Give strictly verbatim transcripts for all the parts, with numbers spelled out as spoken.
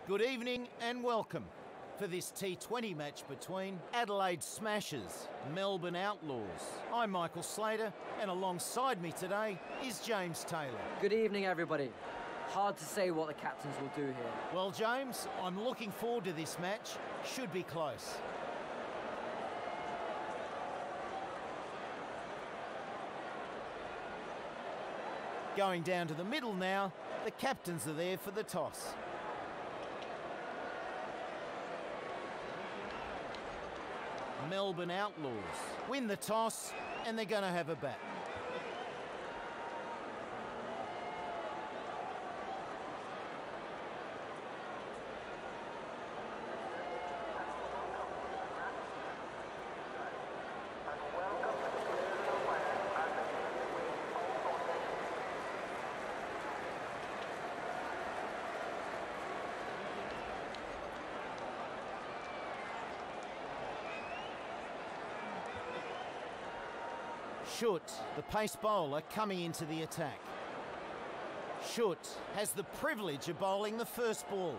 Good evening and welcome for this T twenty match between Adelaide Smashers, Melbourne Outlaws. I'm Michael Slater, and alongside me today is James Taylor. Good evening, everybody. Hard to say what the captains will do here. Well, James, I'm looking forward to this match. Should be close. Going down to the middle now, the captains are there for the toss. Melbourne Outlaws win the toss and they're going to have a bat. Schutt, the pace bowler, coming into the attack. Schutt has the privilege of bowling the first ball.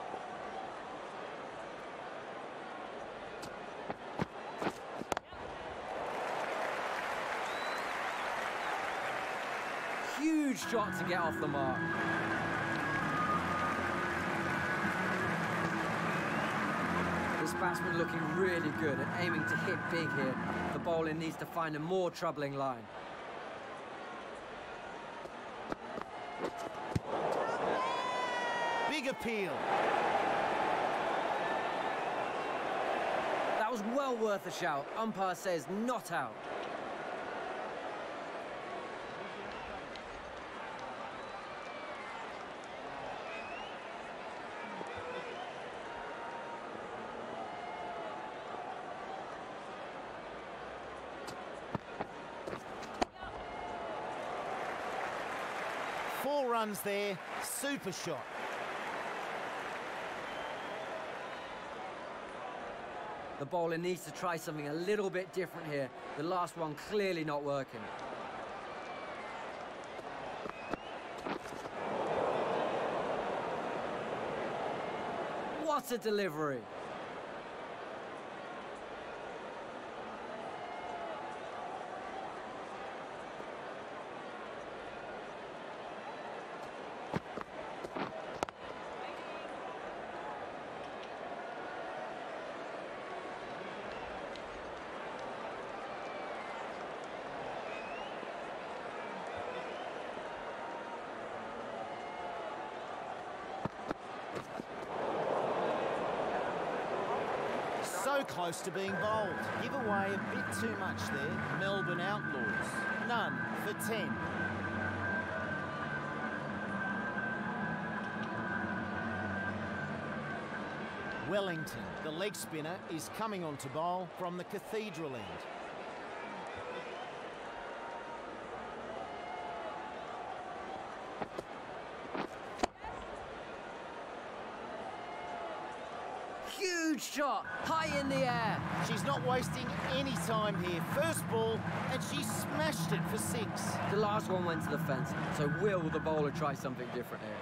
Huge shot to get off the mark. This batsman looking really good and aiming to hit big here. The bowler needs to find a more troubling line. Big appeal. That was well worth a shout. Umpire says not out. Four runs there, super shot. The bowler needs to try something a little bit different here. The last one clearly not working. What a delivery! So close to being bowled. Give away a bit too much there. Melbourne Outlaws. None for ten. Wellington, the leg spinner, is coming on to bowl from the Cathedral end. Huge shot, high in the air. She's not wasting any time here. First ball, and she smashed it for six. The last one went to the fence, so will the bowler try something different here?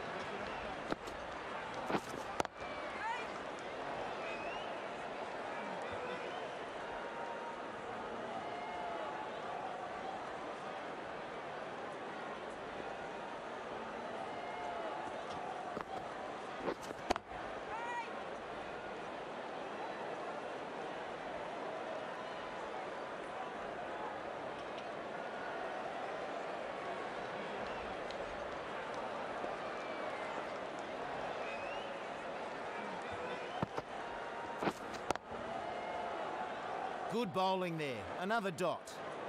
Good bowling there. Another dot.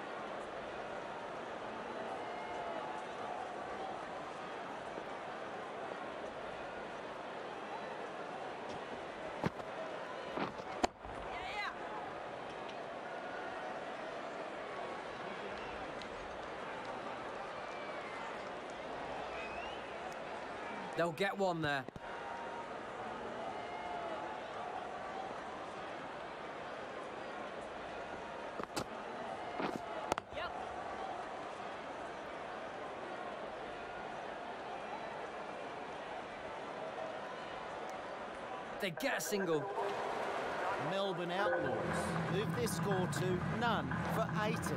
They'll get one there. They get a single. Melbourne Outlaws move their score to none for eighty.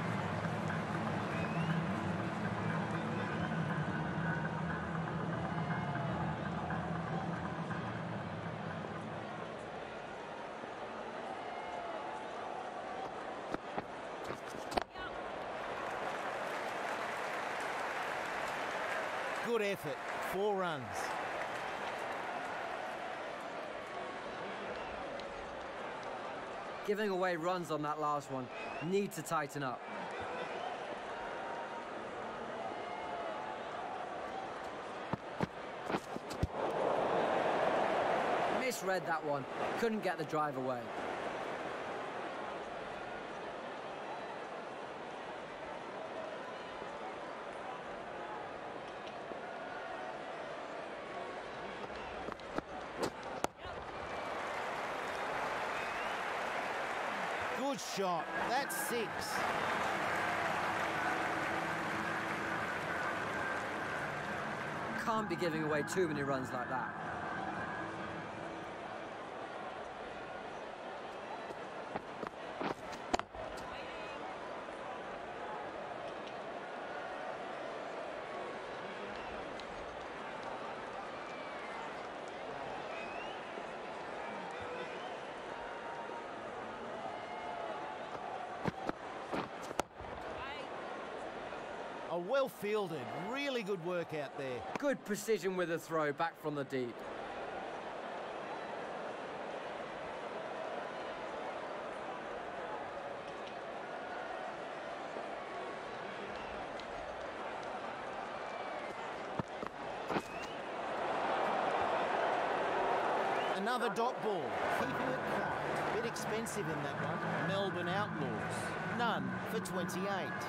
Good effort, four runs. Giving away runs on that last one. Need to tighten up. Misread that one. Couldn't get the drive away. Good shot. That's six. Can't be giving away too many runs like that. A well fielded, really good work out there. Good precision with a throw back from the deep. Another dot ball, keeping it quiet. Bit expensive in that one. Melbourne Outlaws, none for twenty-eight.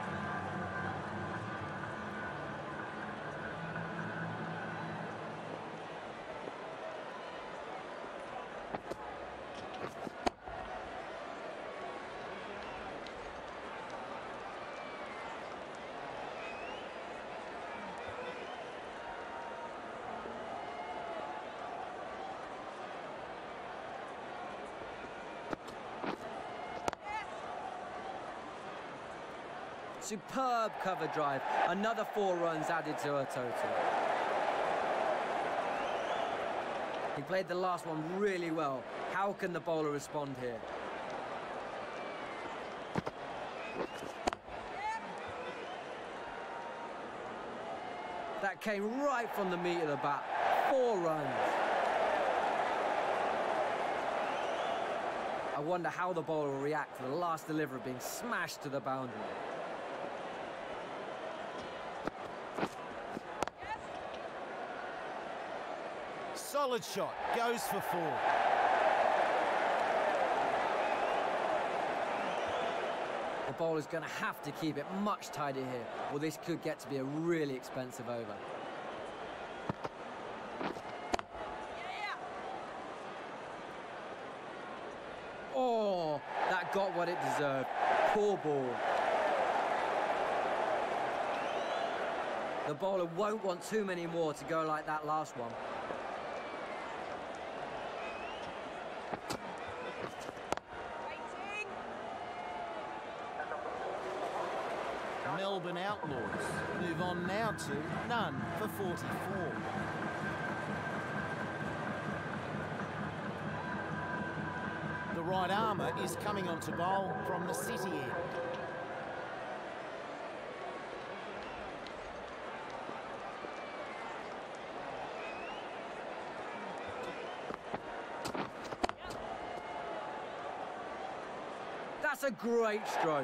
Superb cover drive. Another four runs added to her total. He played the last one really well. How can the bowler respond here? That came right from the meat of the bat. Four runs. I wonder how the bowler will react to the last delivery being smashed to the boundary. Solid shot, goes for four. The bowler's going to have to keep it much tighter here, or this could get to be a really expensive over. Oh, that got what it deserved. Poor ball. The bowler won't want too many more to go like that last one. Melbourne Outlaws move on now to none for forty-four. The right armour is coming on to bowl from the city end. That's a great stroke.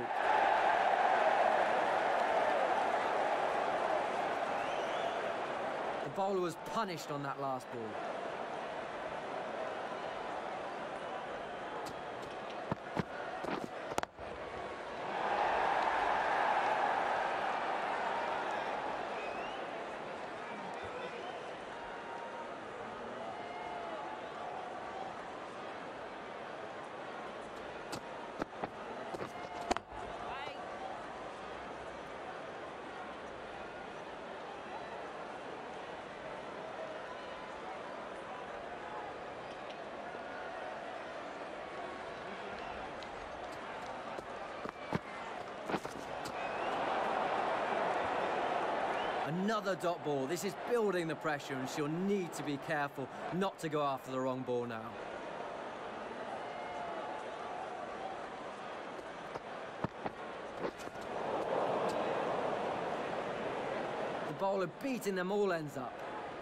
The bowler was punished on that last ball. Another dot ball. This is building the pressure, and she'll need to be careful not to go after the wrong ball now. The bowler beating them all ends up.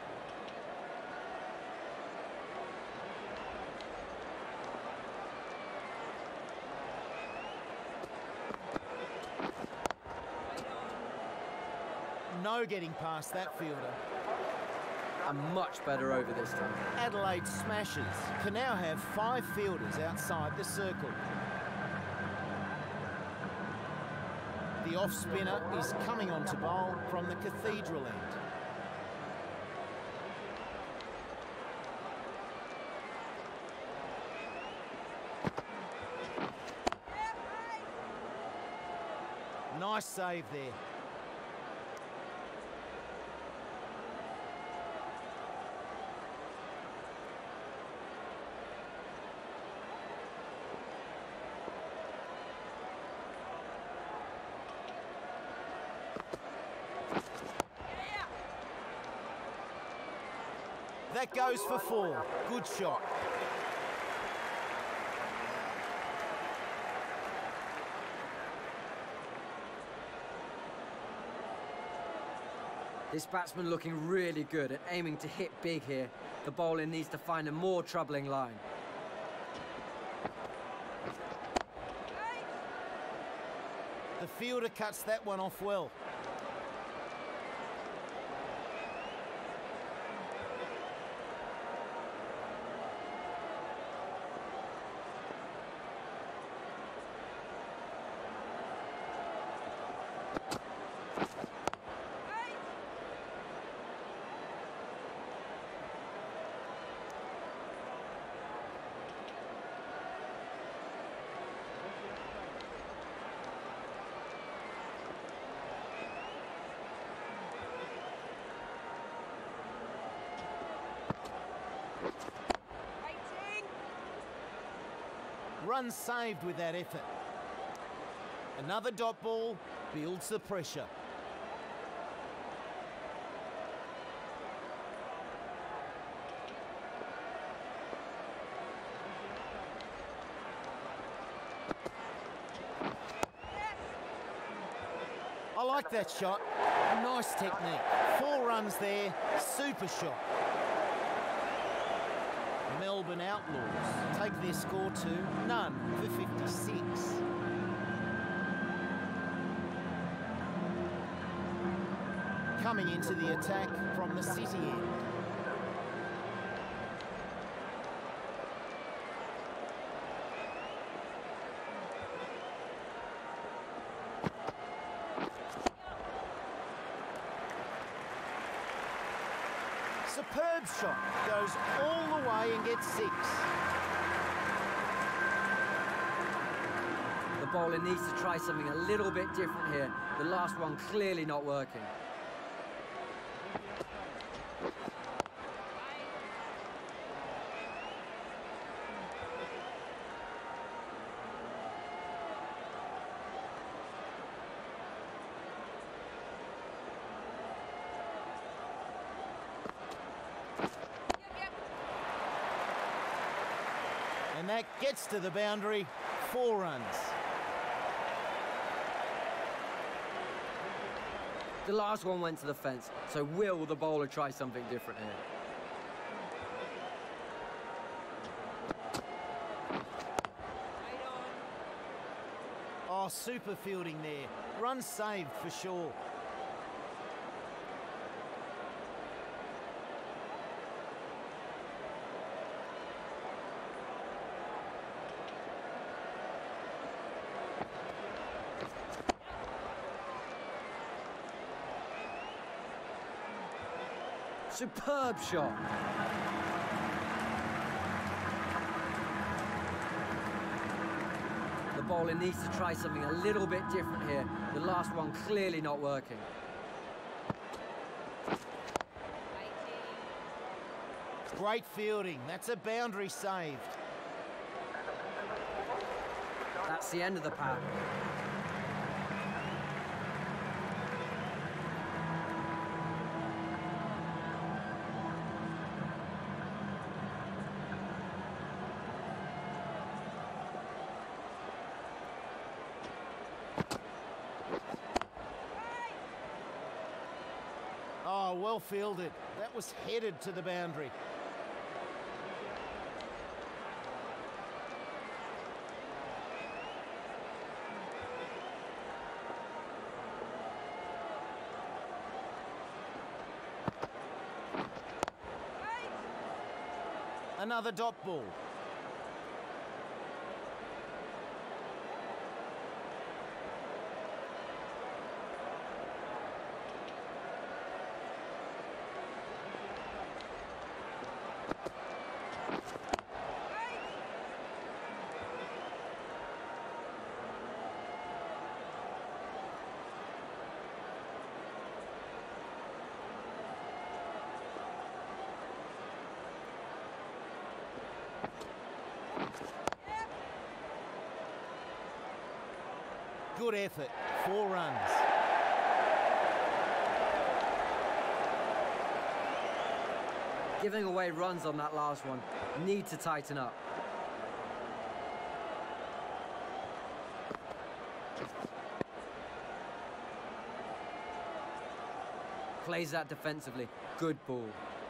No getting past that fielder. A much better over this time. Adelaide Smashers can now have five fielders outside the circle. The off spinner is coming on to bowl from the Cathedral end. Nice save there. That goes for four. Good shot. This batsman looking really good at aiming to hit big here. The bowler needs to find a more troubling line. The fielder cuts that one off well. Run saved with that effort. Another dot ball builds the pressure. I like that shot. Nice technique. Four runs there. Super shot. Melbourne Outlaws take their score to none for fifty-six. Coming into the attack from the City end. Superb shot, goes all the way and gets six. The bowler needs to try something a little bit different here. The last one clearly not working. And that gets to the boundary, four runs. The last one went to the fence, so will the bowler try something different here? Oh, super fielding there. Run saved for sure. Superb shot. The bowler needs to try something a little bit different here. The last one clearly not working. Great fielding. That's a boundary saved. That's the end of the pack. Oh, well fielded. That was headed to the boundary. Another dot ball. Good effort, four runs. Giving away runs on that last one. Need to tighten up. Plays that defensively. Good ball.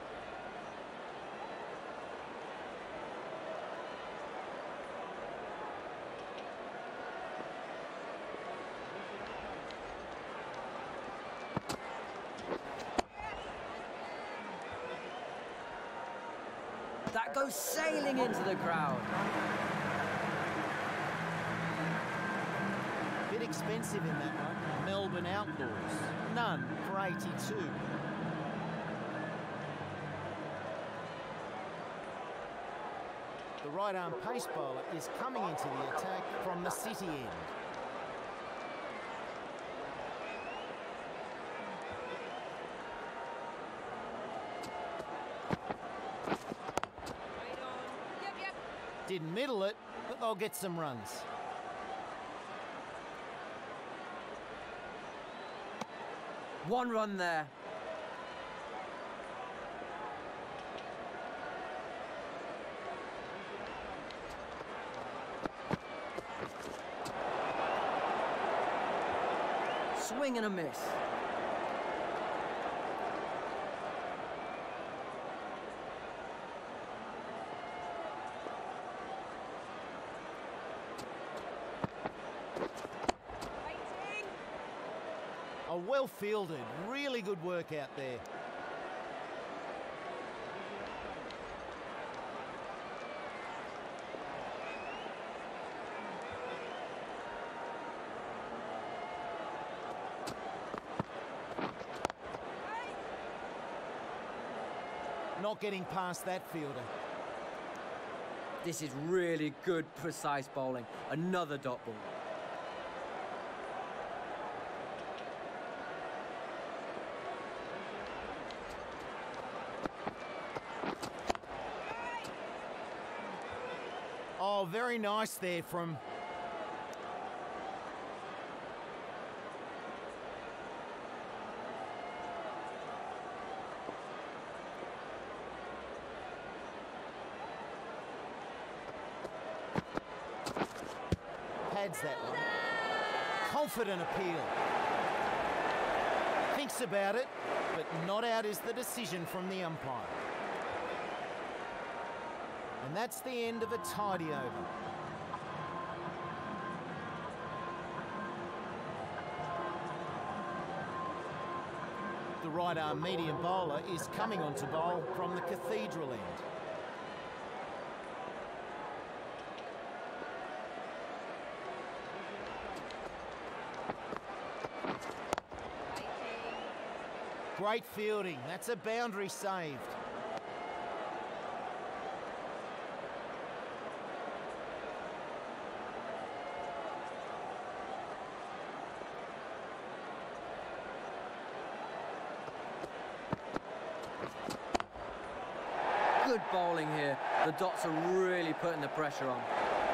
That goes sailing into the crowd. Bit expensive in that one. Melbourne Outlaws. None for eighty-two. The right-arm pace bowler is coming into the attack from the city end. Didn't middle it, but they'll get some runs. One run there. Swing and a miss. Oh, well fielded, really good work out there. Not getting past that fielder. This is really good, precise bowling. Another dot ball. Oh, very nice there from... Pads that one. Confident appeal. Thinks about it, but not out is the decision from the umpire. And that's the end of a tidy over. The right-arm medium bowler is coming on to bowl from the Cathedral end. Great fielding, that's a boundary saved. Good bowling here. The dots are really putting the pressure on.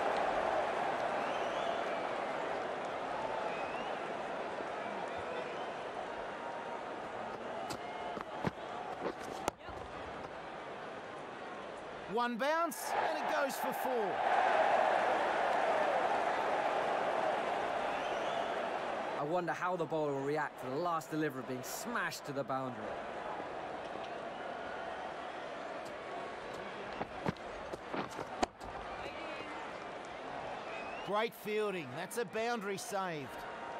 One bounce, and it goes for four. A wonder how the bowler will react to the last delivery being smashed to the boundary. Great fielding. That's a boundary saved.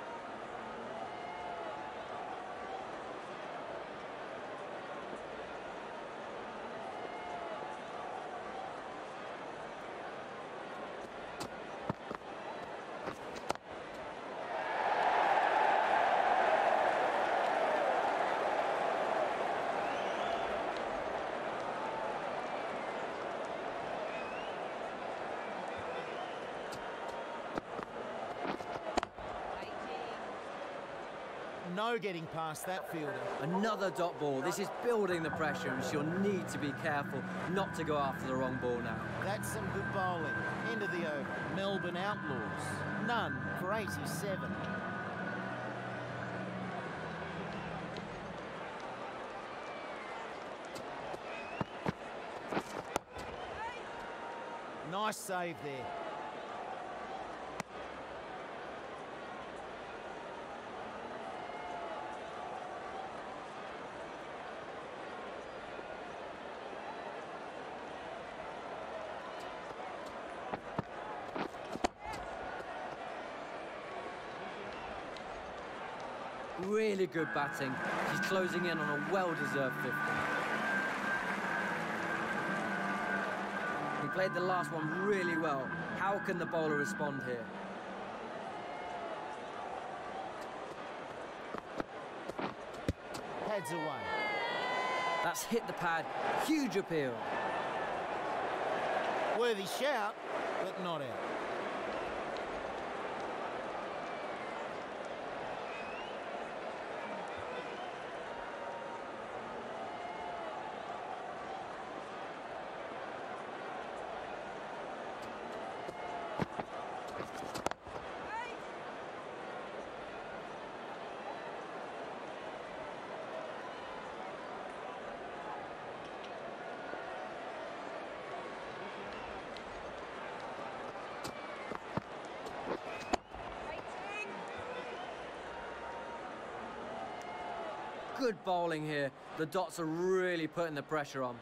No getting past that fielder. Another dot ball. This is building the pressure, and she'll need to be careful not to go after the wrong ball now. That's some good bowling. End of the over. Melbourne Outlaws. None for eighty-seven. Nice save there. Really good batting. She's closing in on a well-deserved fifty. He played the last one really well. How can the bowler respond here? Pads away. That's hit the pad. Huge appeal. Worthy shout, but not out. Good bowling here. The dots are really putting the pressure on.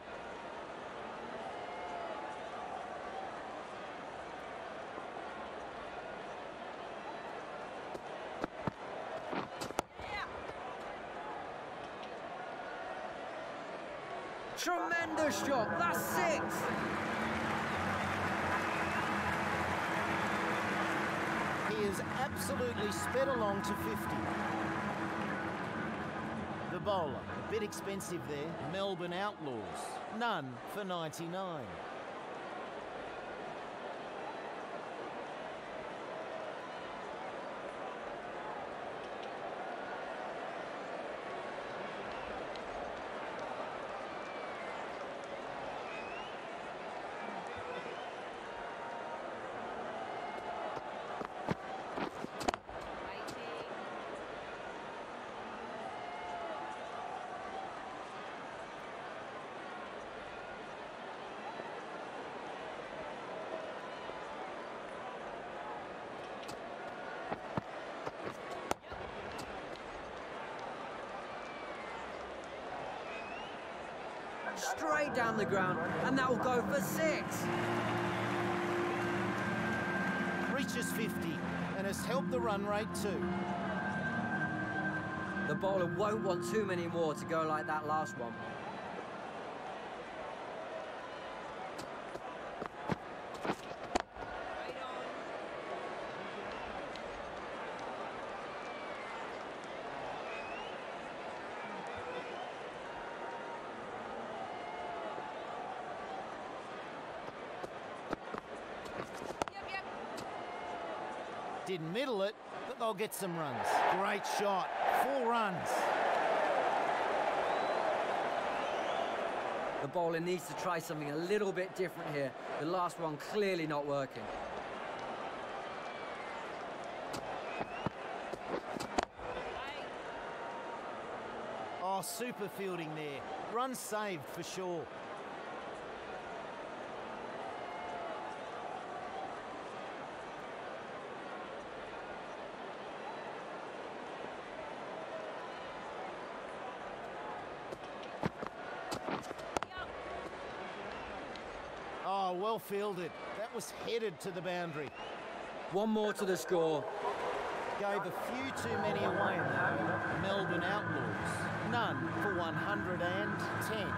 Tremendous shot. That's six. He is absolutely sped along to fifty. The bowler, a bit expensive there. Melbourne Outlaws. None for ninety-nine. Straight down the ground, and that will go for six. Reaches fifty and has helped the run rate too. The bowler won't want too many more to go like that last one. Didn't middle it, but they'll get some runs. Great shot. Four runs. The bowler needs to try something a little bit different here. The last one clearly not working. Oh, super fielding there. Run saved for sure. Well fielded. That was headed to the boundary. One more to the score. Gave a few too many away in that over. Melbourne Outlaws. None for one hundred ten.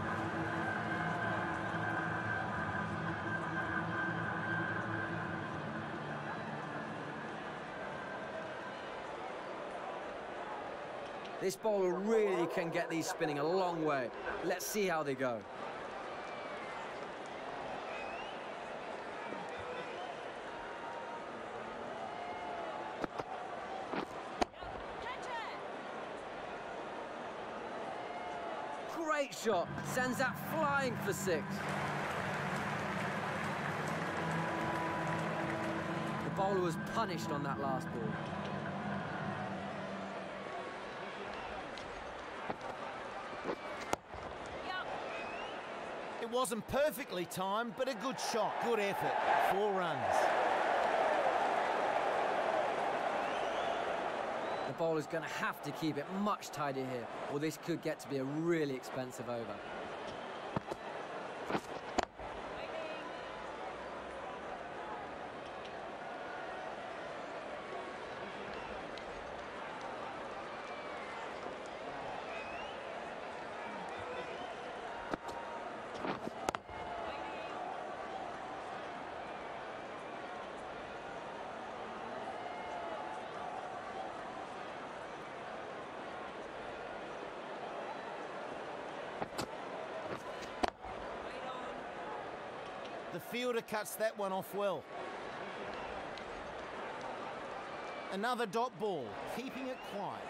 This bowler really can get these spinning a long way. Let's see how they go. Great shot, sends that flying for six. The bowler was punished on that last ball. It wasn't perfectly timed, but a good shot. Good effort. Four runs. The bowler's going to have to keep it much tighter here, or this could get to be a really expensive over. The fielder cuts that one off well. Another dot ball, keeping it quiet.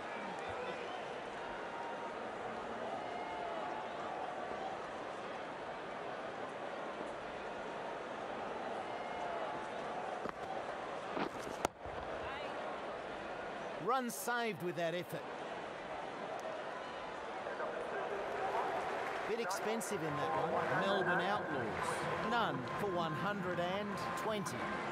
Run saved with that effort. Bit expensive in that one. Melbourne Outlaws. None for one hundred twenty.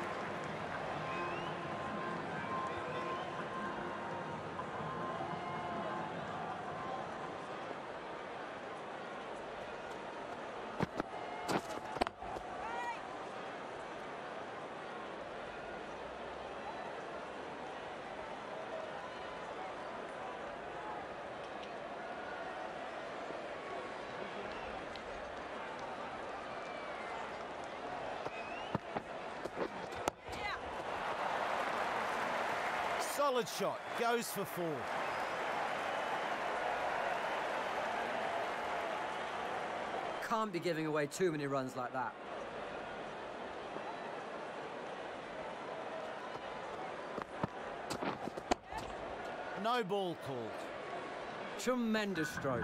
Solid shot, goes for four. Can't be giving away too many runs like that. No ball called. Tremendous stroke.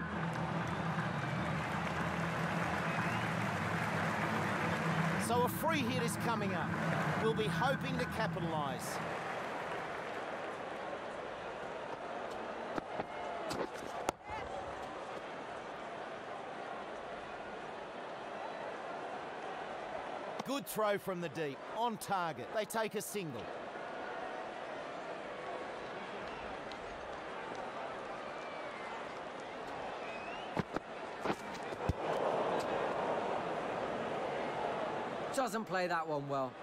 So a free hit is coming up. We'll be hoping to capitalise. Good throw from the deep, on target. They take a single. Doesn't play that one well.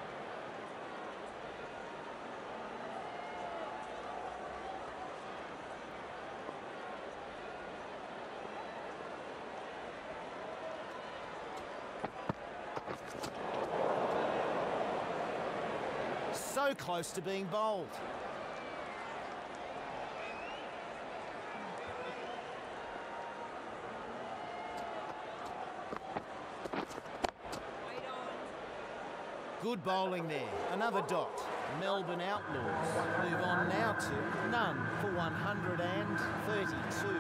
So close to being bowled. Good bowling there. Another dot. Melbourne Outlaws move on now to none for one hundred thirty-two.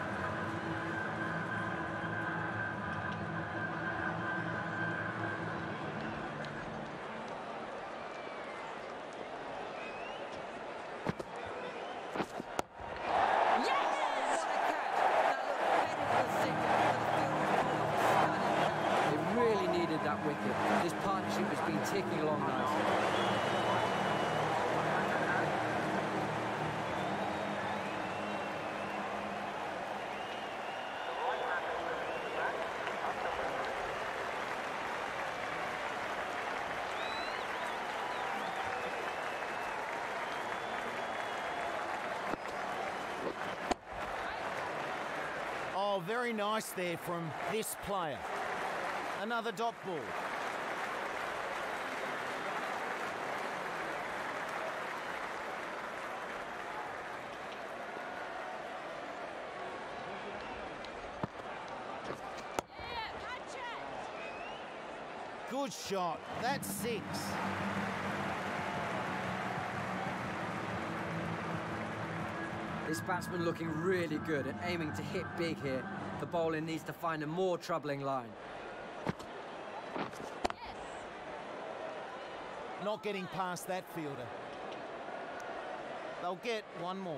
That wicket. This partnership has been ticking along nicely. very nice there from this player. Another dot ball. Good shot. That's six. This batsman looking really good and aiming to hit big here. The bowler needs to find a more troubling line. Not getting past that fielder. They'll get one more.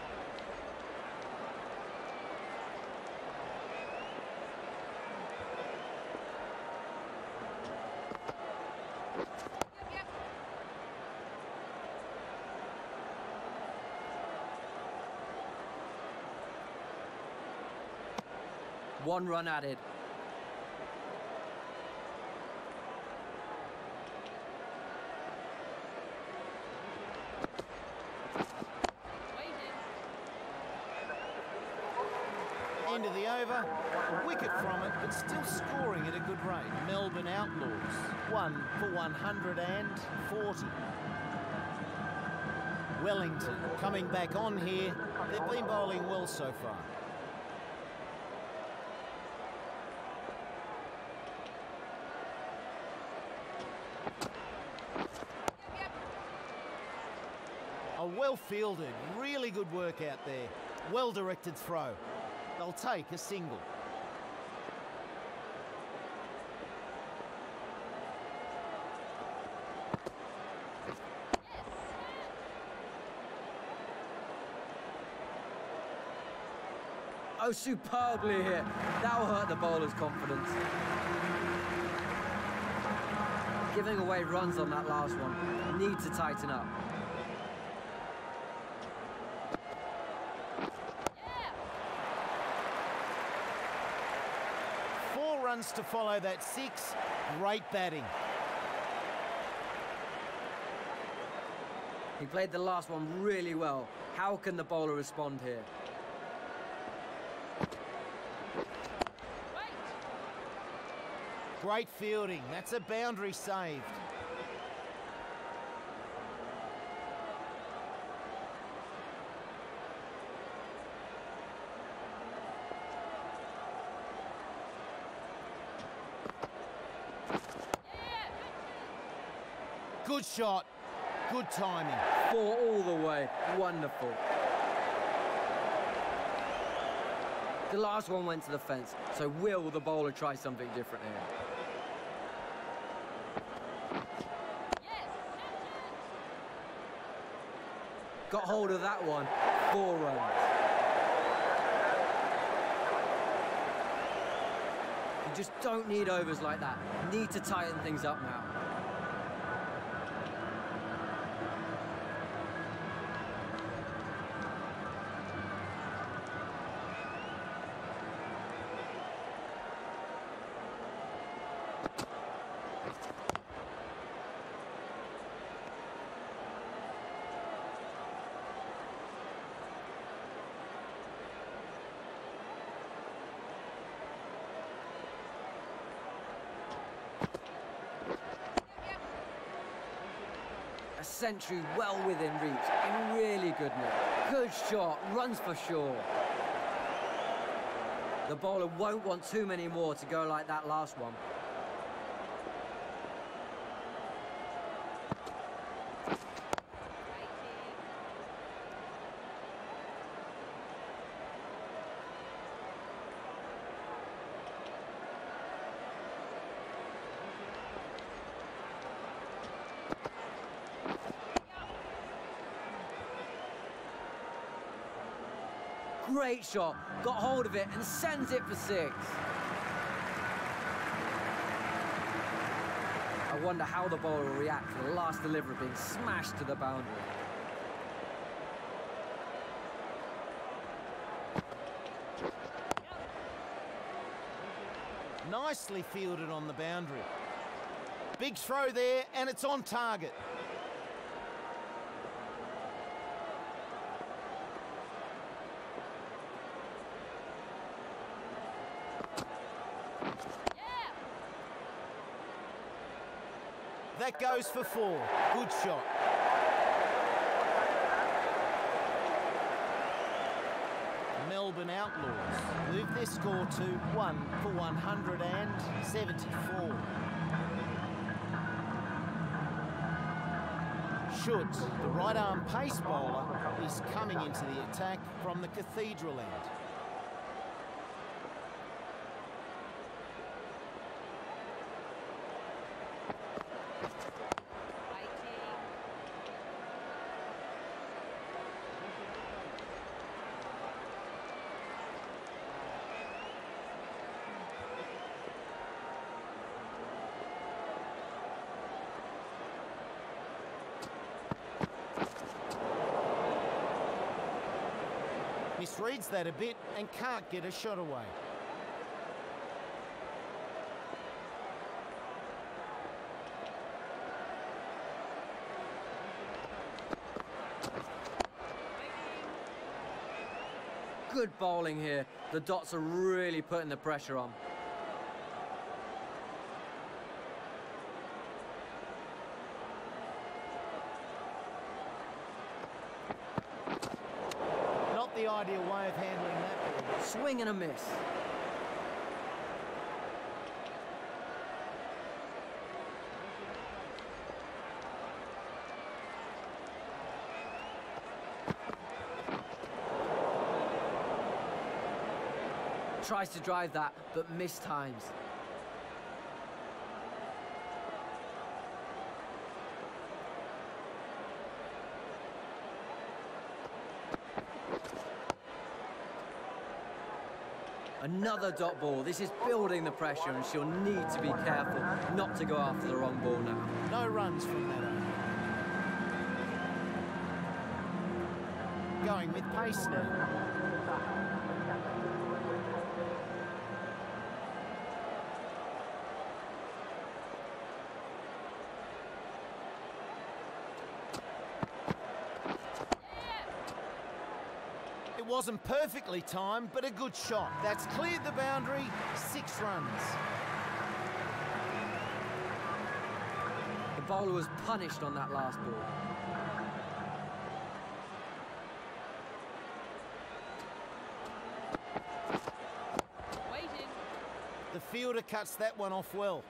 One run added. End of the over, a wicket from it, but still scoring at a good rate. Melbourne Outlaws, one for one hundred forty. Wellington coming back on here. They've been bowling well so far. A well-fielded, really good work out there. Well-directed throw. They'll take a single. Oh, superbly here. That'll hurt the bowler's confidence. Giving away runs on that last one. Need to tighten up. Four runs to follow that six. Great batting. He played the last one really well. How can the bowler respond here? Great fielding. That's a boundary saved. Good shot. Good timing. Four all the way. Wonderful. The last one went to the fence, so will the bowler try something different here? Got hold of that one. Four runs. You just don't need overs like that. Need to tighten things up now. A century well within reach, in really good nick. Good shot, runs for sure. The bowler won't want too many more to go like that last one. Great shot, got hold of it and sends it for six. I wonder how the bowler will react to the last delivery being smashed to the boundary. Nicely fielded on the boundary. Big throw there, and it's on target. That goes for four. Good shot. Melbourne Outlaws move their score to one for one hundred seventy-four. Schutz, the right-arm pace bowler, is coming into the attack from the Cathedral end. Misreads that a bit and can't get a shot away. Good bowling here. The Dots are really putting the pressure on. The ideal way of handling that ball. Swing and a miss. Tries to drive that, but mistimes. Another dot ball. This is building the pressure and she'll need to be careful not to go after the wrong ball now. No runs from that over. Going with pace now. Wasn't perfectly timed, but a good shot. That's cleared the boundary, six runs. The bowler was punished on that last ball. Waiting. The fielder cuts that one off well.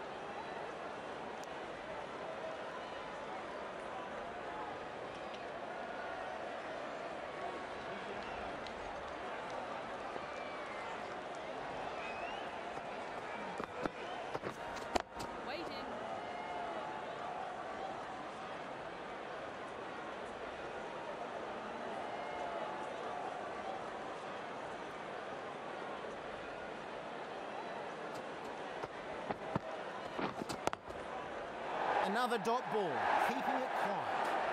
Another dot ball, keeping it quiet.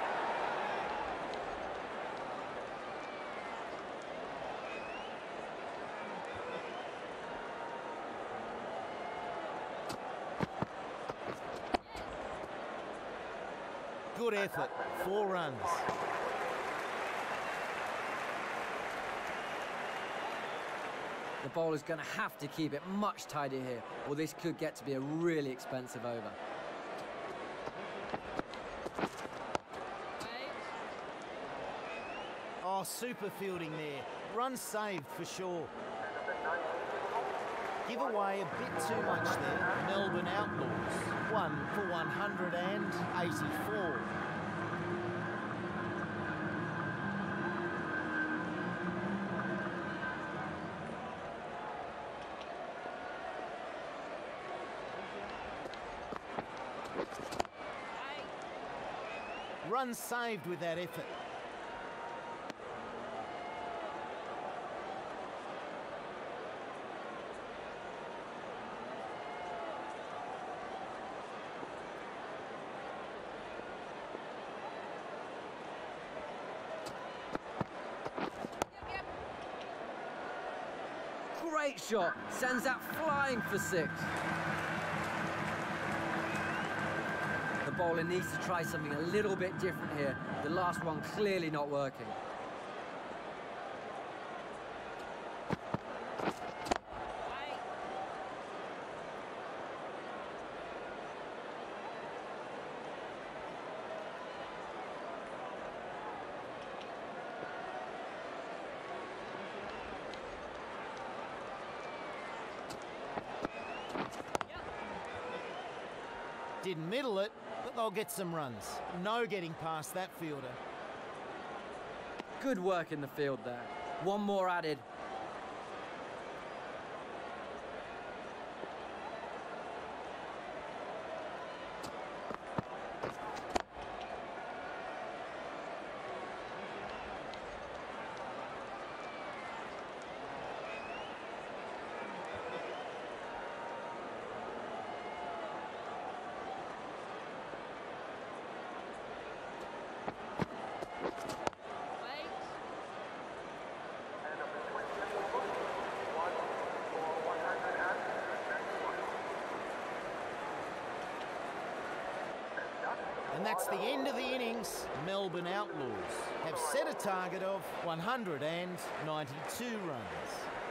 Good effort, four runs. The bowler's going to have to keep it much tighter here, or this could get to be a really expensive over. Oh, super fielding there. Run saved for sure. Give away a bit too much there. Melbourne Outlaws. One for one hundred eighty-four. Run saved with that effort. Great shot, sends that flying for six. The bowler needs to try something a little bit different here. The last one clearly not working. Didn't middle it, but they'll get some runs. No getting past that fielder. Good work in the field there. One more added. Wait. And that's the end of the innings. Melbourne Outlaws have set a target of one hundred ninety-two runs.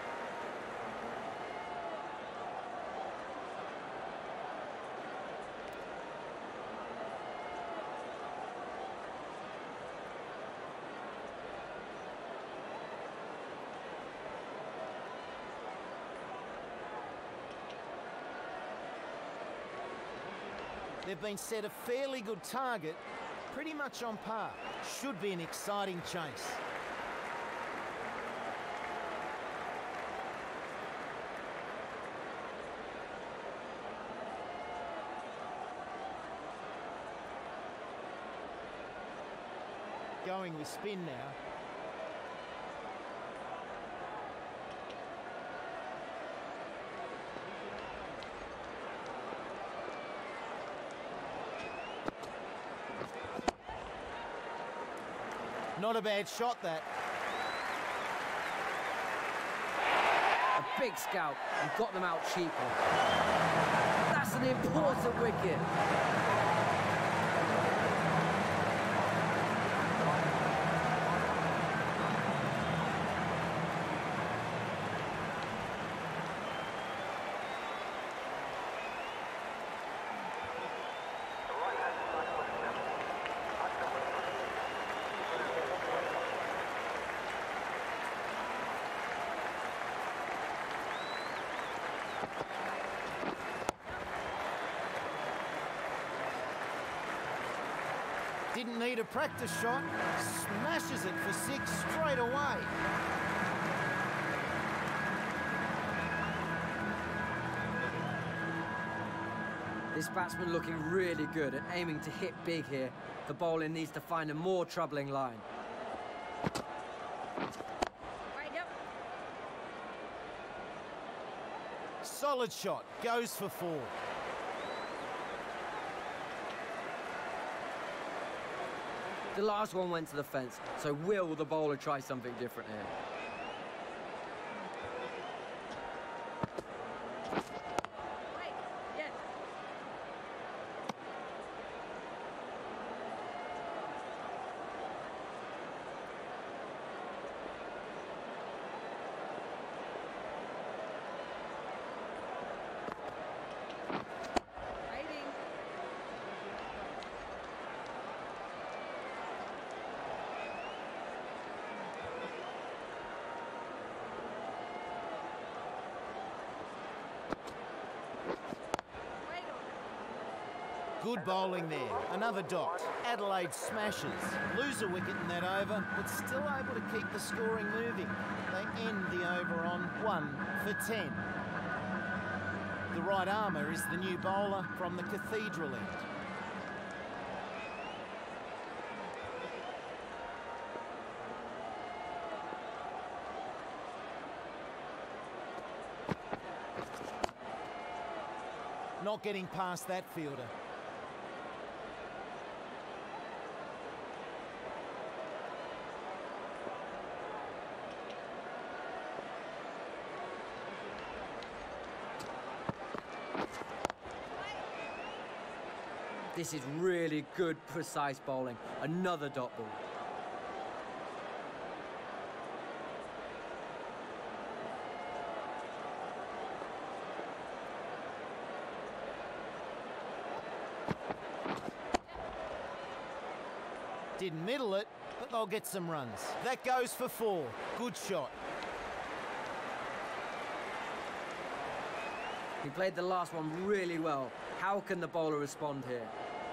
They've been set a fairly good target, pretty much on par. Should be an exciting chase. Going with spin now. Not a bad shot, that. A big scout and got them out cheaply. That's an important wicket. Didn't need a practice shot. Smashes it for six straight away. This batsman looking really good and aiming to hit big here. The bowler needs to find a more troubling line. Right up. Solid shot. Goes for four. The last one went to the fence, so will the bowler try something different here? Wait. Yes. Waiting. Wait on. Good bowling there. Another dot. Adelaide smashes. Lose a wicket in that over, but still able to keep the scoring moving. They end the over on one for ten. The right armour is the new bowler from the Cathedral end. Not getting past that fielder. This is really good, precise bowling. Another dot ball. Didn't middle it, but they'll get some runs. That goes for four. Good shot. He played the last one really well. How can the bowler respond here?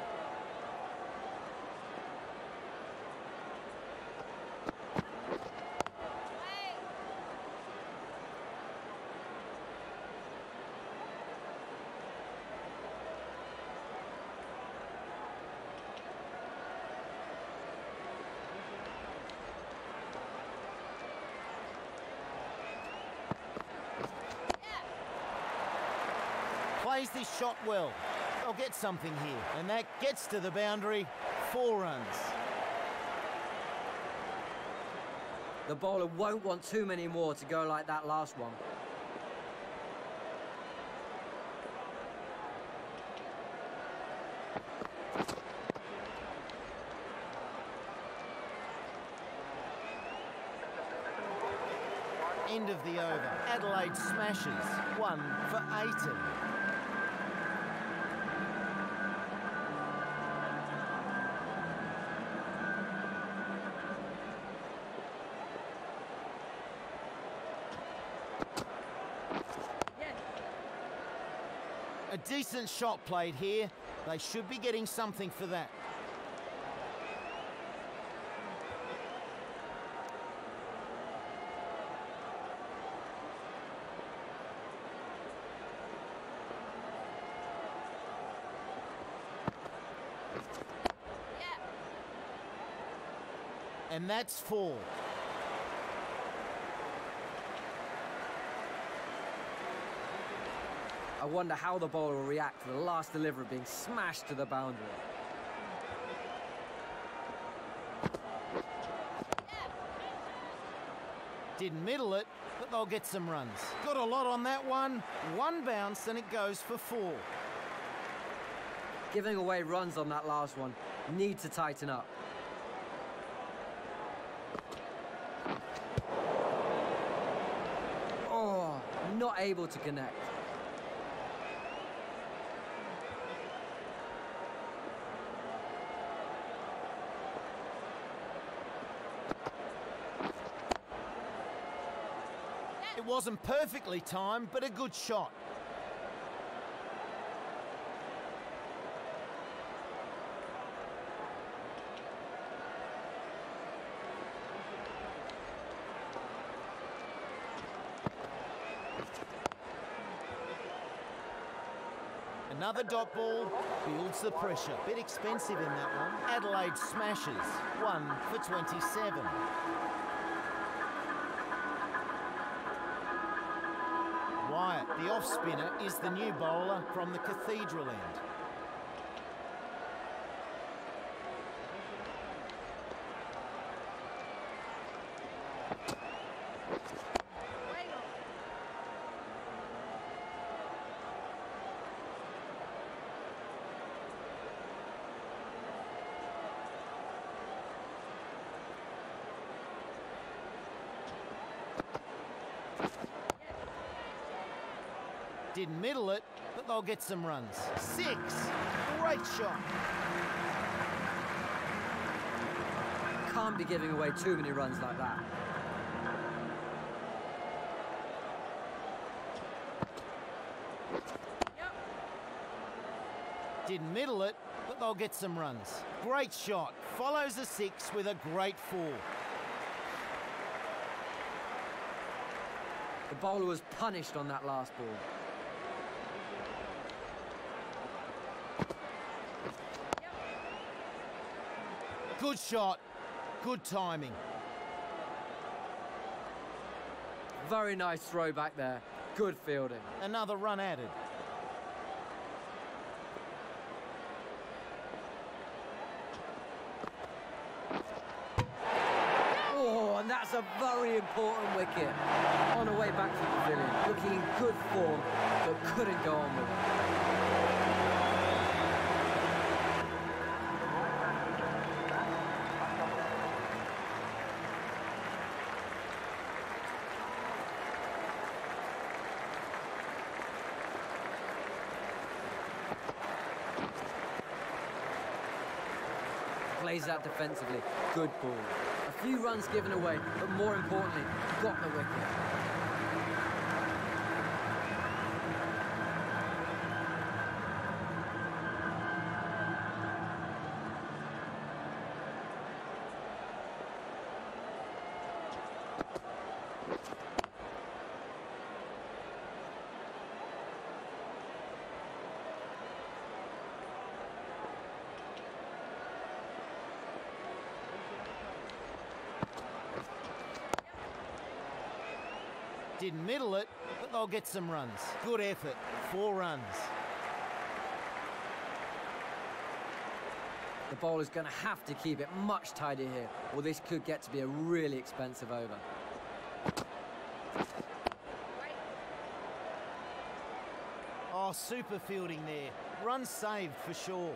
Plays this shot well. They'll get something here. And that gets to the boundary. Four runs. The bowler won't want too many more to go like that last one. End of the over. Adelaide smashes. One for eighty. A decent shot played here. They should be getting something for that. And that's four. I wonder how the bowler will react to the last delivery being smashed to the boundary. Didn't middle it, but they'll get some runs. Got a lot on that one. One bounce and it goes for four. Giving away runs on that last one. Need to tighten up. Oh, not able to connect. It wasn't perfectly timed, but a good shot. Another dot ball builds the pressure. Bit expensive in that one. Adelaide smashes. One for twenty-seven. Wyatt, the off-spinner, is the new bowler from the Cathedral end. Didn't middle it, but they'll get some runs. Six. Great shot. Can't be giving away too many runs like that. Yep. Didn't middle it, but they'll get some runs. Great shot. Follows a six with a great four. The bowler was punished on that last ball. Good shot. Good timing. Very nice throw back there. Good fielding. Another run added. Oh, and that's a very important wicket. On the way back to the pavilion, looking in good form, but couldn't go on with it. Plays out defensively. Good ball. A few runs given away, but more importantly, got the wicket. Didn't middle it, but they'll get some runs. Good effort, four runs. The bowler's going to have to keep it much tighter here, or this could get to be a really expensive over. Oh, super fielding there. Run saved for sure.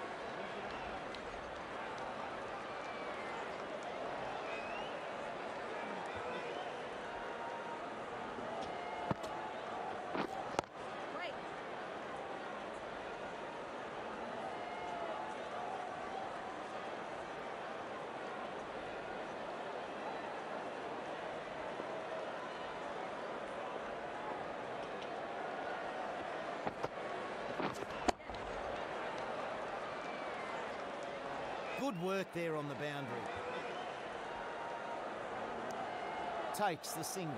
Good work there on the boundary. Takes the single.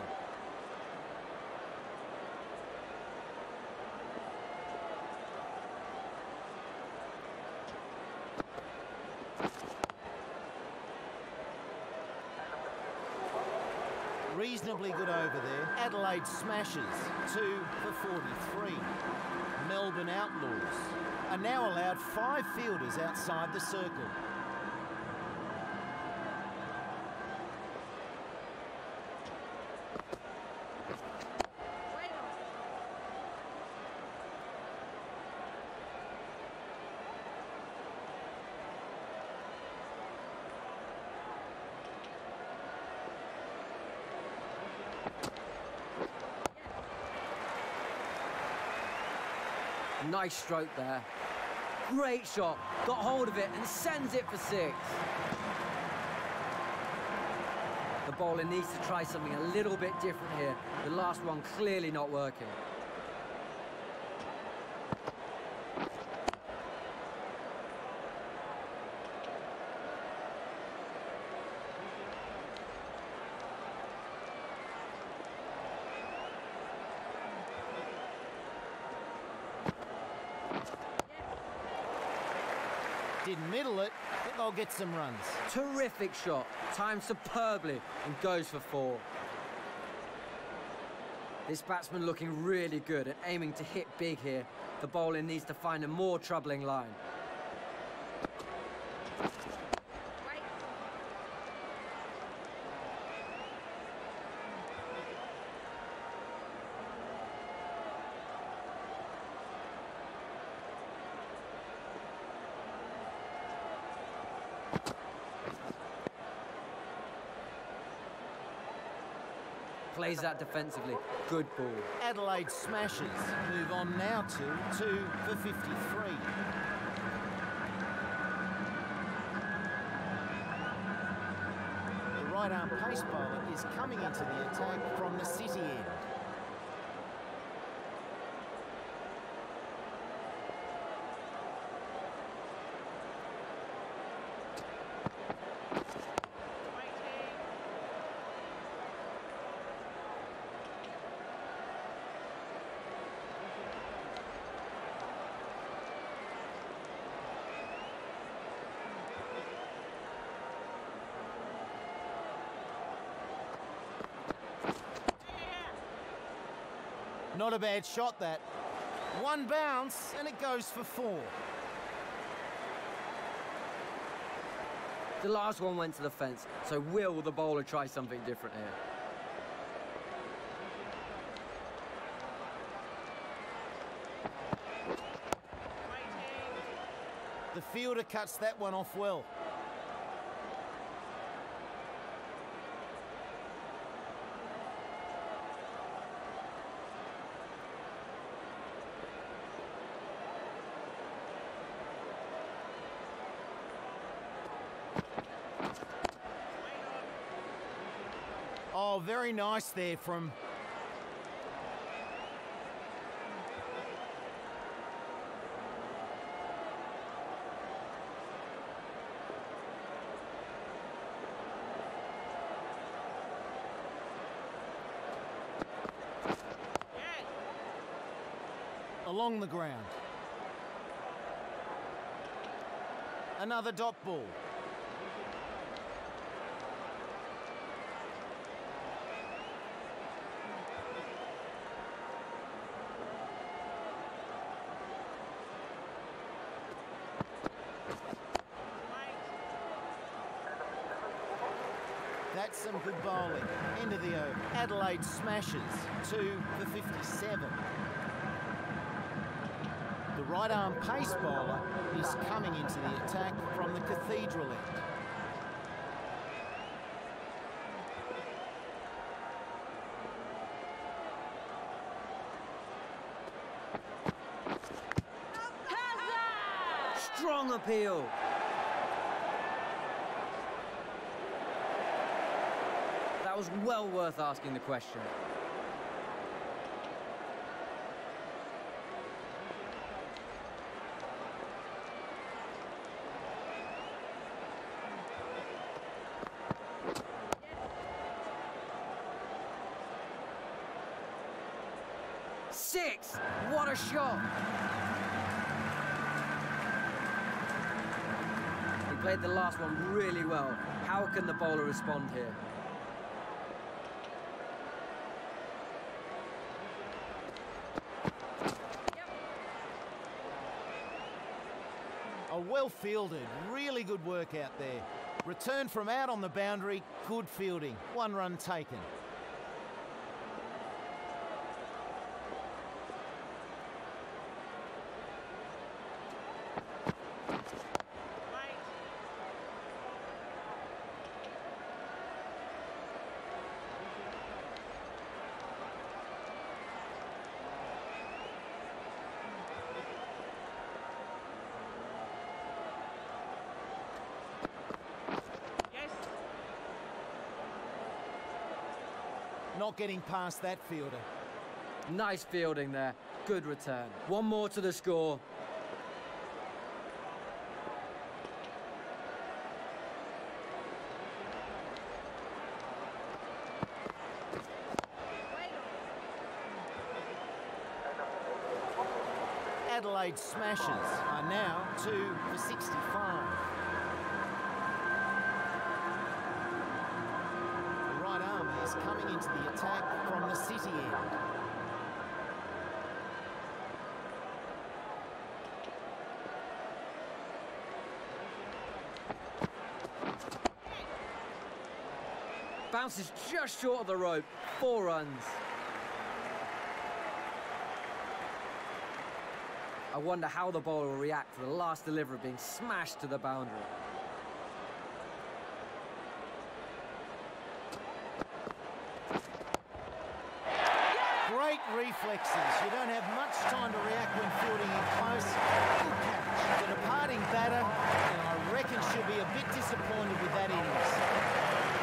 Reasonably good over there. Adelaide smashes, two for forty-three. Melbourne Outlaws are now allowed five fielders outside the circle. Nice stroke there. Great shot. Got hold of it and sends it for six. The bowler needs to try something a little bit different here. The last one clearly not working. Didn't middle it, but they'll get some runs. Terrific shot, timed superbly and goes for four. This batsman looking really good and aiming to hit big here. The bowler needs to find a more troubling line. Plays that defensively. Good ball. Adelaide smashes. Move on now to two for fifty-three. The right-arm pace bowler is coming into the attack from the city end. Not a bad shot, that. One bounce, and it goes for four. The last one went to the fence, so will the bowler try something different here? The fielder cuts that one off well. Oh, very nice there from... along the ground. Another dot ball. That's some good bowling. End of the over. Adelaide smashes. Two for fifty-seven. The right arm pace bowler is coming into the attack from the Cathedral end. Strong appeal. That was well worth asking the question. Six! What a shot! He played the last one really well. How can the bowler respond here? A well fielded, really good work out there. Return from out on the boundary, good fielding. One run taken. Not getting past that fielder. Nice fielding there. Good return. One more to the score. Adelaide smashes are now two for sixty-five. The right arm is coming into the attack from the City end. Bounces just short of the rope. Four runs. I wonder how the bowler will react to the last delivery being smashed to the boundary. Great reflexes. You don't have much time to react when fielding in close. Good catch. The departing batter, and I reckon she'll be a bit disappointed with that innings.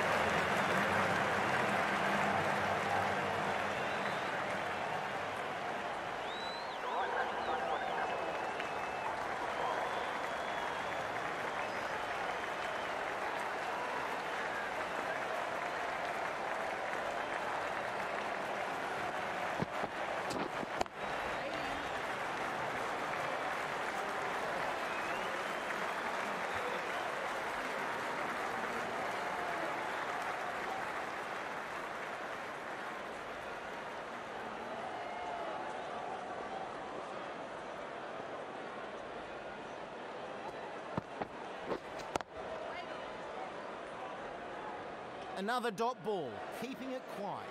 Another dot ball, keeping it quiet.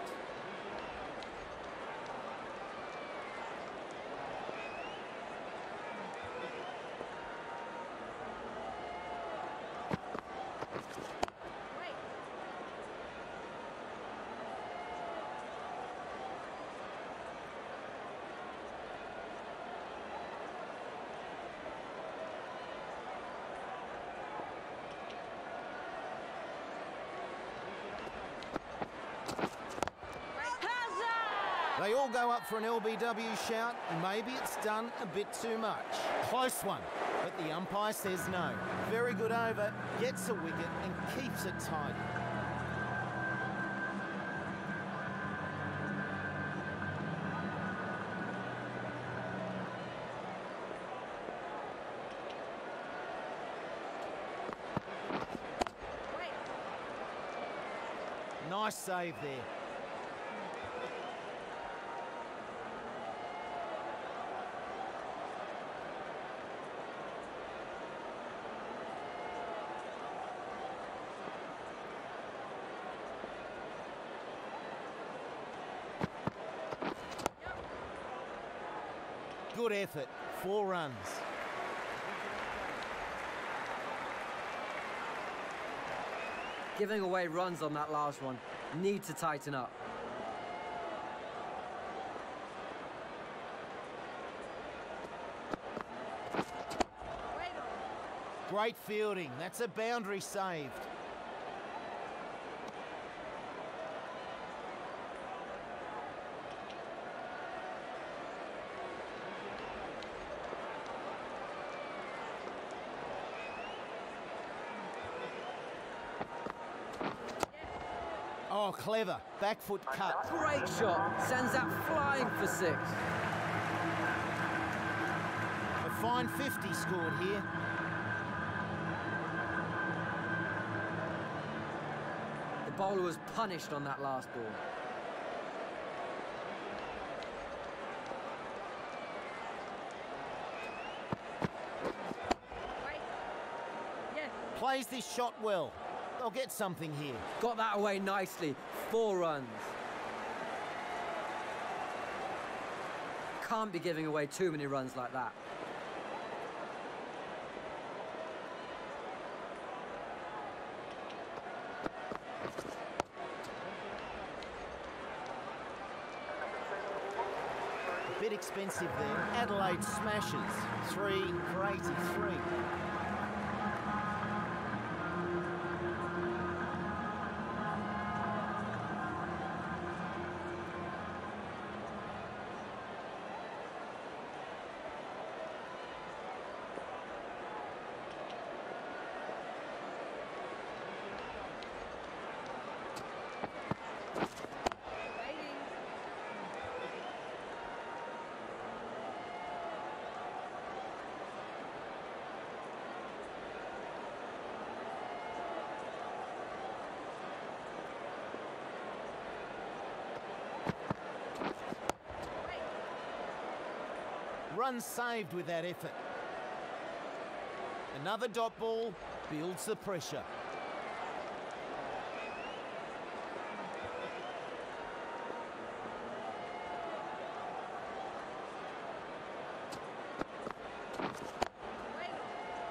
They all go up for an L B W shout, and maybe it's done a bit too much. Close one, but the umpire says no. Very good over, gets a wicket and keeps it tidy. Nice save there. Good effort. Four runs. Giving away runs on that last one. Need to tighten up. Wait on. Great fielding. That's a boundary saved. Oh, clever. Back foot cut. Great shot. Sends that flying for six. A fine fifty scored here. The bowler was punished on that last ball. Right. Yes. Plays this shot well. They'll get something here. Got that away nicely. Four runs. Can't be giving away too many runs like that. A bit expensive there. Adelaide smashes. Three for eighty-three. Waiting. Wait. Run saved with that effort. Another dot ball builds the pressure. Wait on.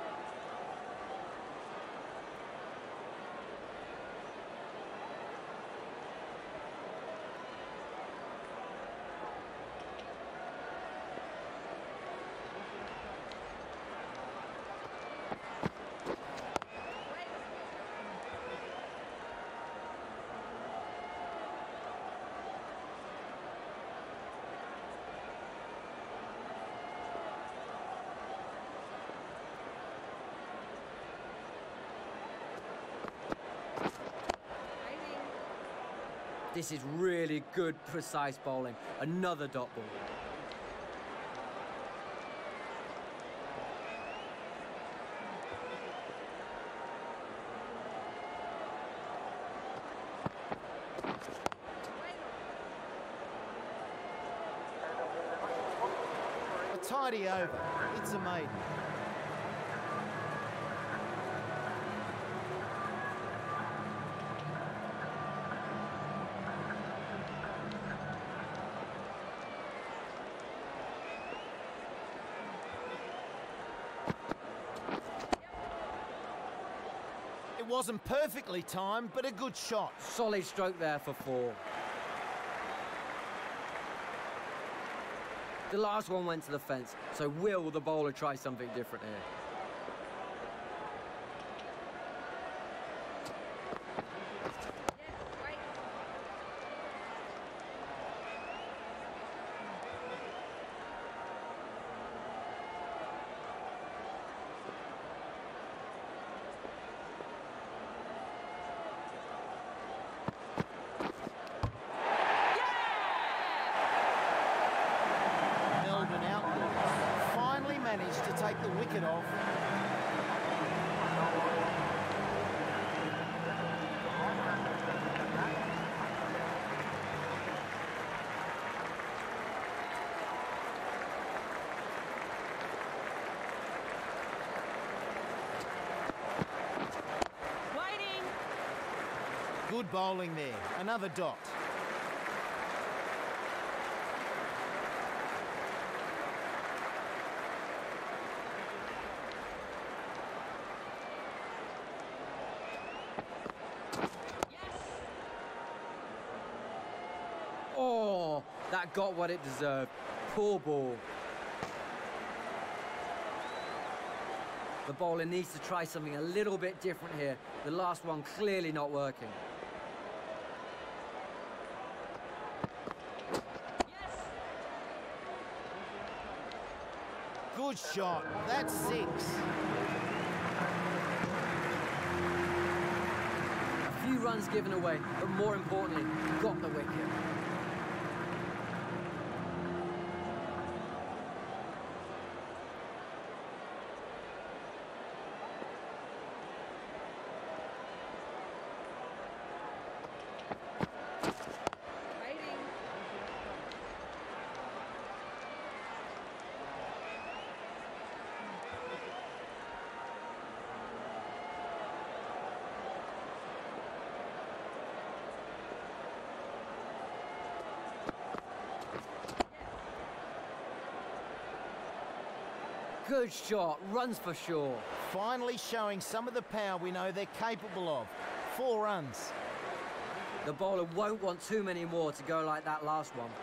Wait on. Waiting. This is really good, precise bowling. Another dot ball. Wait on. A tidy over. It's a maiden. It wasn't perfectly timed, but a good shot. Solid stroke there for four. The last one went to the fence, so will the bowler try something different here? Yes. Right. Melbourne Outlaws finally managed to take the wicket off. Waiting. Good bowling there. Another dot. That got what it deserved. Poor ball. The bowler needs to try something a little bit different here. The last one clearly not working. Yes. Good shot. That's six. A few runs given away, but more importantly, got the wicket. Waiting. Good shot, runs for sure. Finally showing some of the power we know they're capable of. Four runs. The bowler won't want too many more to go like that last one.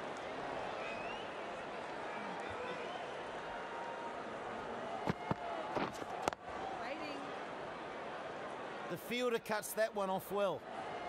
Waiting. The fielder cuts that one off well.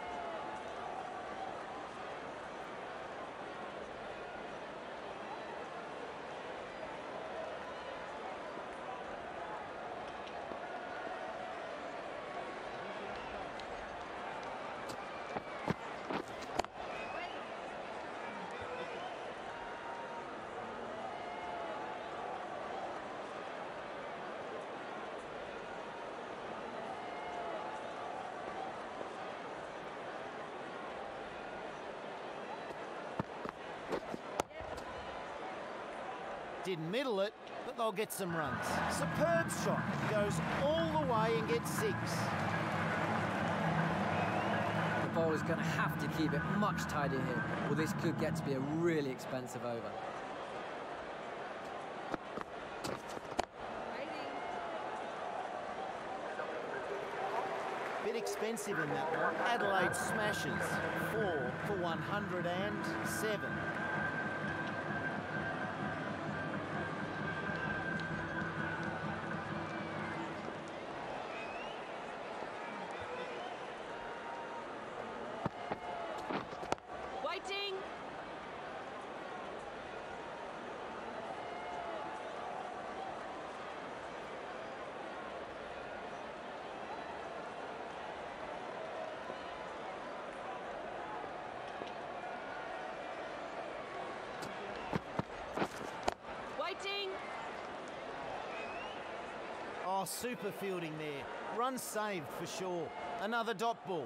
Didn't middle it, but they'll get some runs. Superb shot. Goes all the way and gets six. The bowler's going to have to keep it much tighter here, or this could get to be a really expensive over. Waiting. Bit expensive in that one. Adelaide smashes. Four for one hundred and seven. Waiting. Waiting. Oh, super fielding there. Run saved for sure. Another dot ball.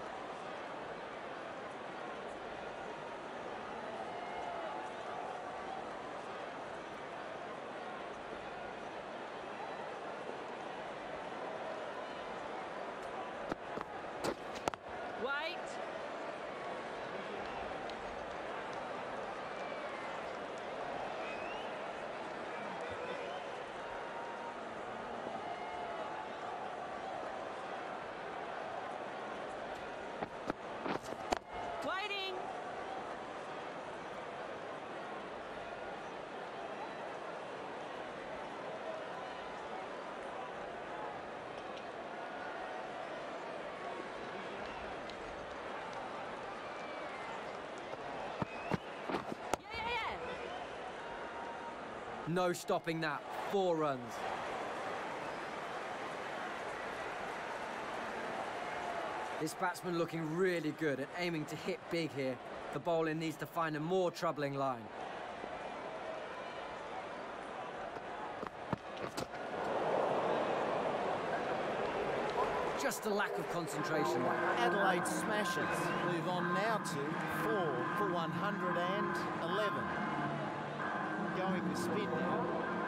Wait. Waiting. Yeah, yeah, yeah. No stopping that. Four runs. This batsman looking really good and aiming to hit big here. The bowler needs to find a more troubling line. Just a lack of concentration there. Adelaide smashes. Move on now to four for one hundred and eleven. Going with spin now.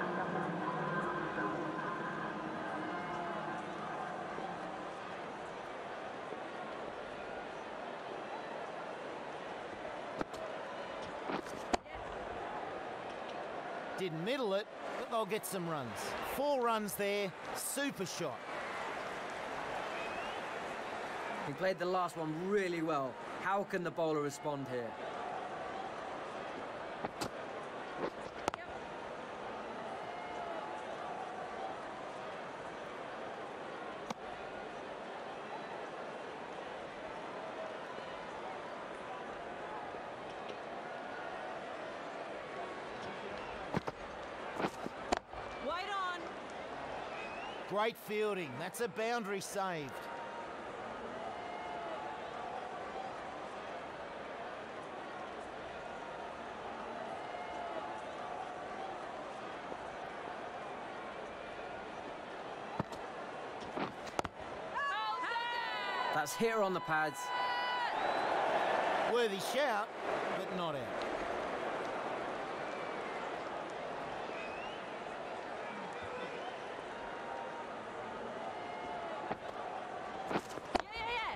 Didn't middle it, but they'll get some runs. Four runs there. Super shot. He played the last one really well. How can the bowler respond here? Great fielding. That's a boundary saved. That's hitter on the pads. Worthy shout, but not out. Yeah, yeah, yeah.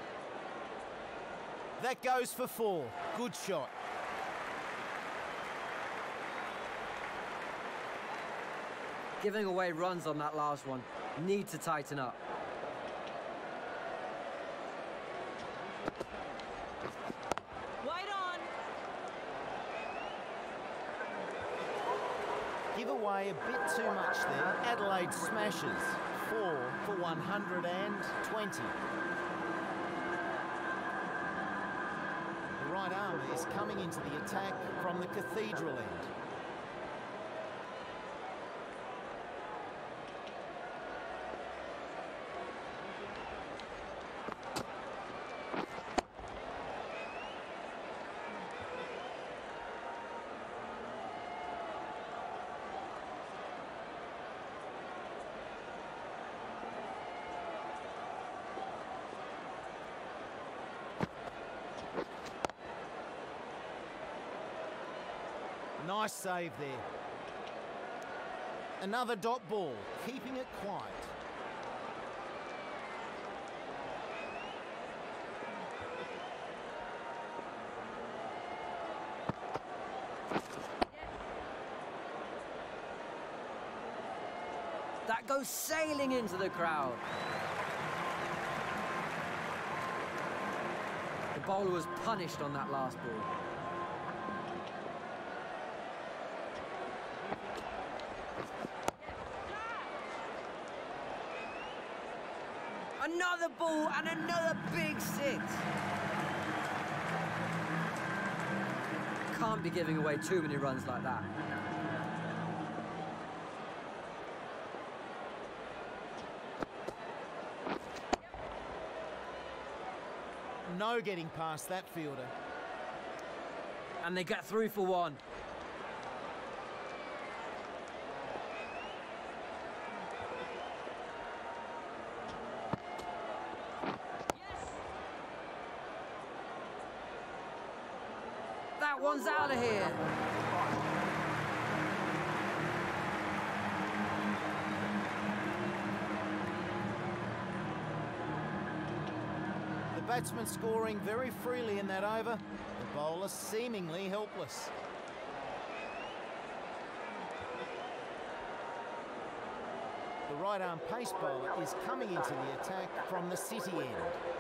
That goes for four. Good shot. Giving away runs on that last one. Need to tighten up. Wide on. Give away a bit too much there. Adelaide smashes. Four for one hundred twenty. The right arm is coming into the attack from the Cathedral end. Nice save there. Another dot ball, keeping it quiet. That goes sailing into the crowd. The bowler was punished on that last ball. Another ball and another big six. Can't be giving away too many runs like that. No getting past that fielder. And they get through for one. That one's out of here. The batsman scoring very freely in that over. The bowler seemingly helpless. The right arm pace bowler is coming into the attack from the City end.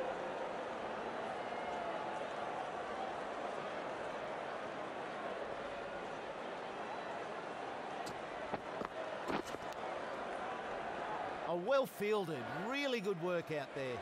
A well fielded, really good work out there.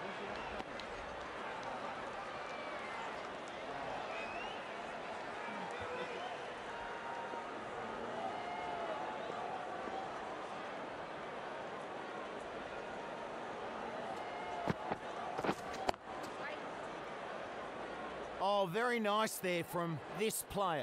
Oh, very nice there from this player.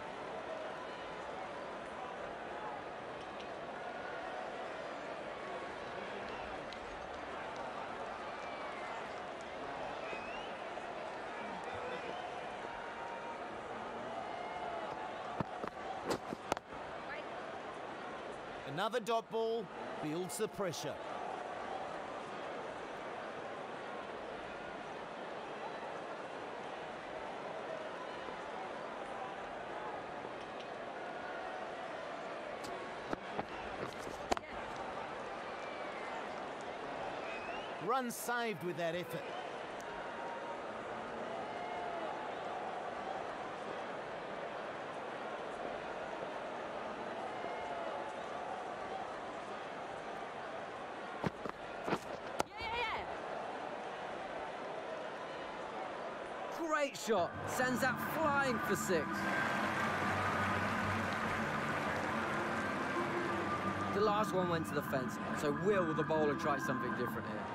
Another dot ball builds the pressure. Run saved with that effort. Great shot. Sends that flying for six. The last one went to the fence, so will the bowler try something different here?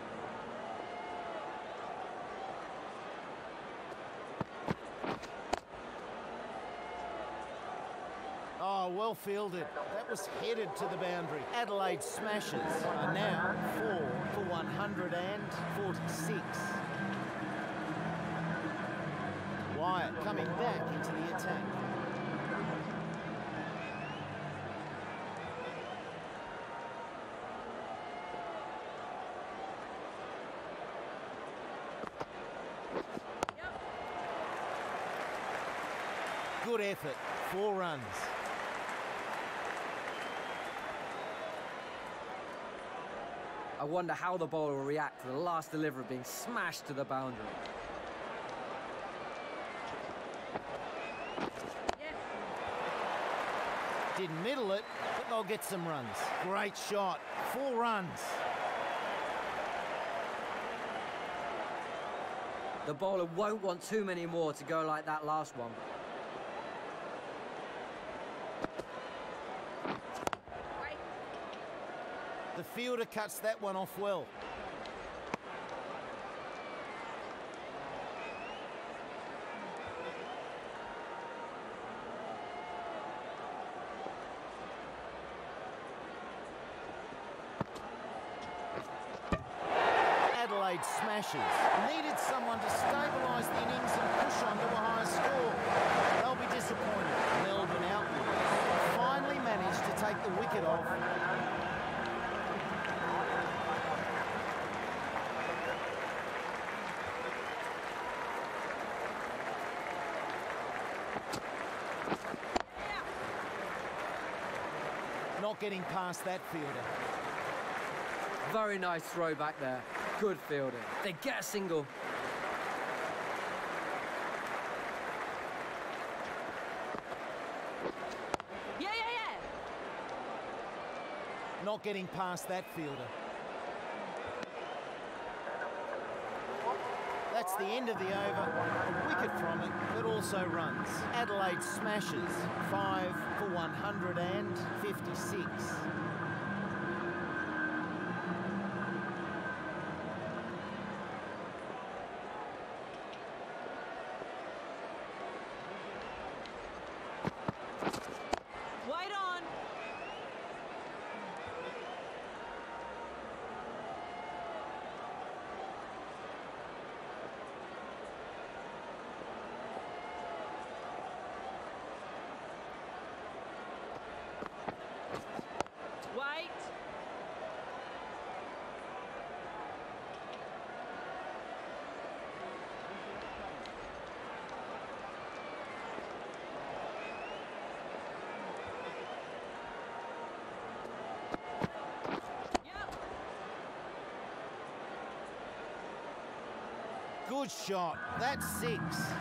Oh, well fielded. That was headed to the boundary. Adelaide Smashers are now four for one hundred forty-six. Wyatt coming back into the attack. Good effort, four runs. I wonder how the bowler will react to the last delivery being smashed to the boundary. Didn't middle it, but they'll get some runs. Great shot, four runs. The bowler won't want too many more to go like that last one. The fielder cuts that one off well. Adelaide Smashers needed someone to stabilise the innings and push on to a higher score. They'll be disappointed. Melbourne outwards finally managed to take the wicket off. Not getting past that fielder. Very nice throw back there. Good fielding. They get a single. Yeah, yeah, yeah. Not getting past that fielder. That's the end of the over. A wicket from it, but also runs. Adelaide Smashers, five for one hundred fifty-six. Wide on. Wait. Yep. Good shot. That's six.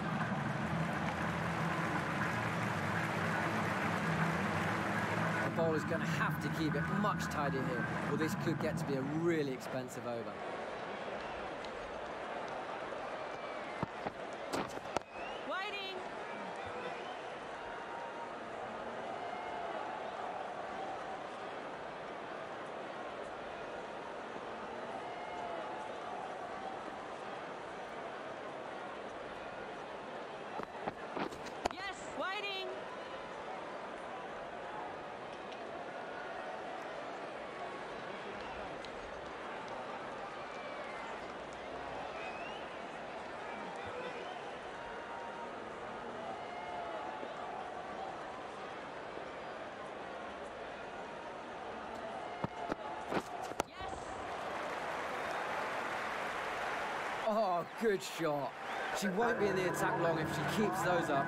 The bowler's going to have to keep it much tighter here, or this could get to be a really expensive over. Waiting. Yes, waiting. Yes. Oh, good shot. She won't be in the attack long if she keeps those up.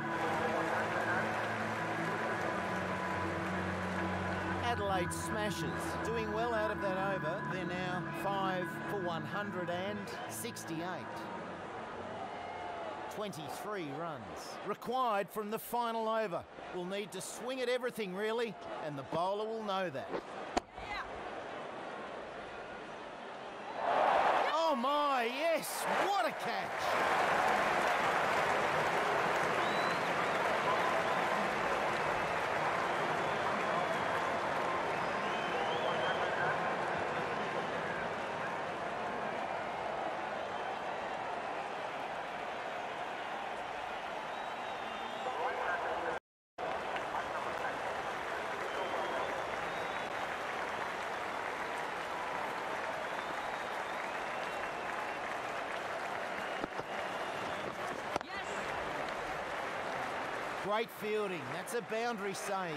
Adelaide Smashers doing well out of that over. They're now five for one hundred sixty-eight. twenty-three runs required from the final over. We'll need to swing at everything, really, and the bowler will know that. Yeah. Oh my, yes, what a catch! Great fielding. That's a boundary save.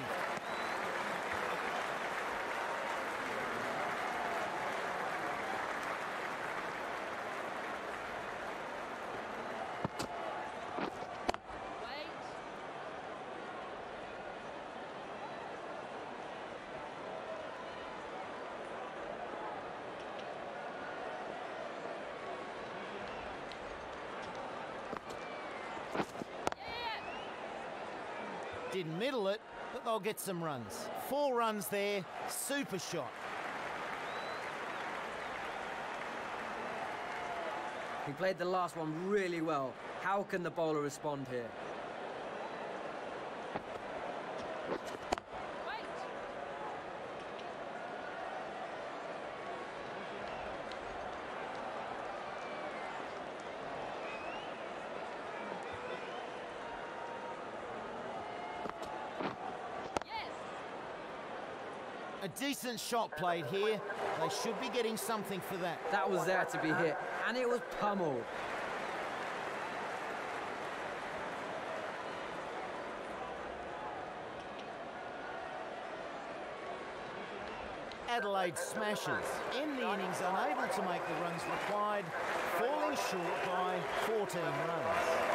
Wait. Yeah. Didn't middle it, but they'll get some runs. Four runs there. Super shot. He played the last one really well. How can the bowler respond here? Wait. Yes. A decent shot played here. They should be getting something for that. That was there to be hit, and it was pummeled. Adelaide smashes. End the innings unable to make the runs required, falling short by fourteen runs.